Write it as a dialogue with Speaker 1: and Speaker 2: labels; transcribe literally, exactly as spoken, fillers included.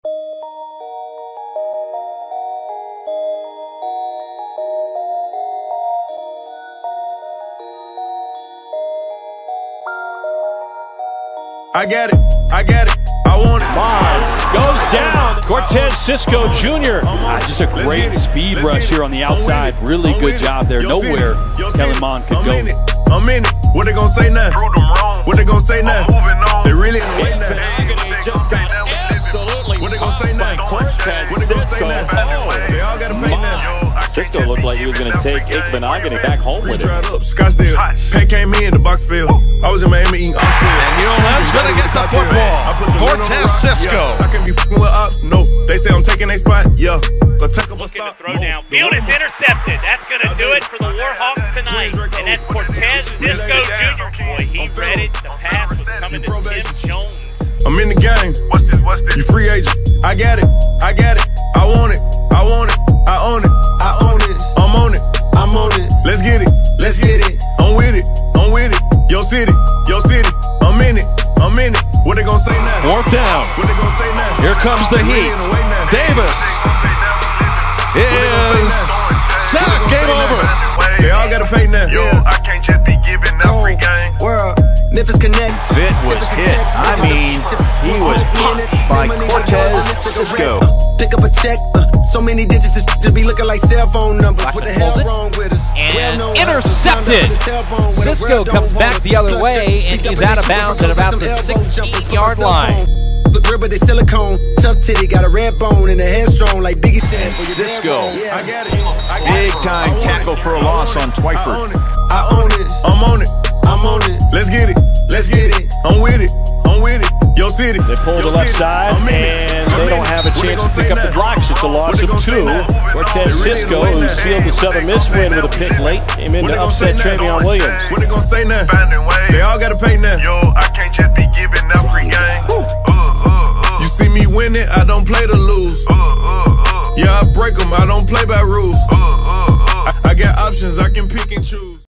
Speaker 1: I got it, I got it, I want it.
Speaker 2: Bond goes down. Cortez Sisco Junior Uh, just a great speed rush here on the outside. Really good job there. Nowhere Kelly Mond could go.
Speaker 1: I'm in it. What they gonna say now? What they gonna say now? They really in the way now.
Speaker 3: Agony just got absolutely
Speaker 1: what they gonna say now?
Speaker 3: Cortez
Speaker 1: What they gonna say
Speaker 3: Sisco.
Speaker 1: now?
Speaker 3: Oh,
Speaker 1: they all gotta pay now.
Speaker 4: Sisco looked like he was going to take Igbenogany back home with him.
Speaker 1: Dried up, Scottsdale. Pat came in, the box fell. I was in Miami eating oxtail.
Speaker 3: And Ulem's gonna get the football. Cortez Sisco.
Speaker 1: I can be f***ing with ops. No, they say I'm taking a spot. Yeah, go take up a
Speaker 5: Looking
Speaker 1: stop.
Speaker 5: to throw down. Field is intercepted. That's going to do it for the Warhawks tonight. And that's Cortez Sisco Junior Boy, he read it. The pass was coming to Tim Jones.
Speaker 1: I'm in the game.
Speaker 6: What's this? What's this?
Speaker 1: You free agent. I got it. I got it. I want it. I want it. I own it. I own it. I'm on it. I'm on it. Let's get it. Let's get it. I'm with it. I'm with it. Yo city. Yo city. I'm in it. I'm in it. What they gonna say now?
Speaker 3: Fourth down.
Speaker 1: What they gonna say now?
Speaker 3: Here comes the heat. Davis is sacked. Game over.
Speaker 1: They all gotta pay now.
Speaker 6: Yo, I can't just be giving up free game.
Speaker 7: World, Memphis Connect.
Speaker 4: Fit was hit. I mean, he was popped by Cortez Sisco.
Speaker 7: Pick up a check. Uh, so many digits to, to be looking like cell phone numbers. What the hell wrong with us?
Speaker 2: And intercepted. Sisco comes back the other way, and he's out of bounds at about the sixteen-yard line.
Speaker 7: The grip of the silicone, tough titty, got a red bone and a headstrong like Biggie said.
Speaker 3: Sisco.
Speaker 7: Yeah.
Speaker 1: I got it. I got
Speaker 4: Big
Speaker 1: it.
Speaker 4: time
Speaker 1: I
Speaker 4: tackle
Speaker 1: it.
Speaker 4: for a loss on
Speaker 1: I
Speaker 4: Twyford.
Speaker 1: own it. I own it. I'm on it. I'm on it. Let's get it. Let's get it. I'm with it. I'm with it. Yo city.
Speaker 2: They pull the left side, and they don't have a chance to pick up the blocks. It's a loss of two. Cortez Sisco, who sealed the Southern Miss win with a pick late, came in to upset Travion Williams.
Speaker 1: What they gonna say now?
Speaker 6: Finding ways.
Speaker 1: They all gotta pay now.
Speaker 6: Yo, I can't just be giving up free game. Uh, uh, uh.
Speaker 1: You see me winning, I don't play to lose.
Speaker 6: Uh, uh, uh.
Speaker 1: Yeah, I break them, I don't play by rules.
Speaker 6: Uh, uh, uh.
Speaker 1: I, I got options, I can pick and choose.